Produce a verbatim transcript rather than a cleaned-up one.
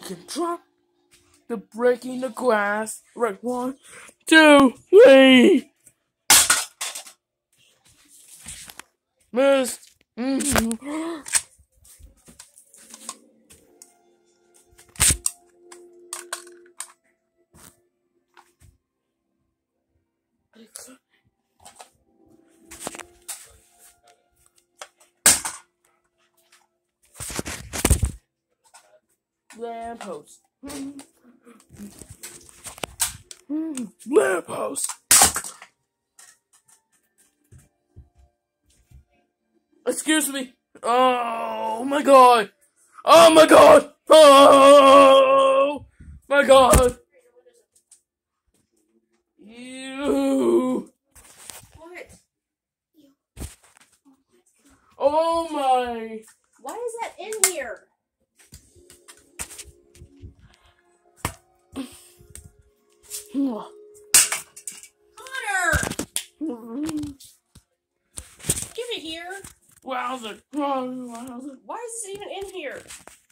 can drop the breaking the glass. Right, one, two, three. Missed. Mm-hmm. Lamppost. Lamppost. Excuse me. Oh my god. Oh my god. Oh my god. You. What? Oh my. Why is that in here? Connor! Give it here. Wowzer. Wowzer. Why is this even in here?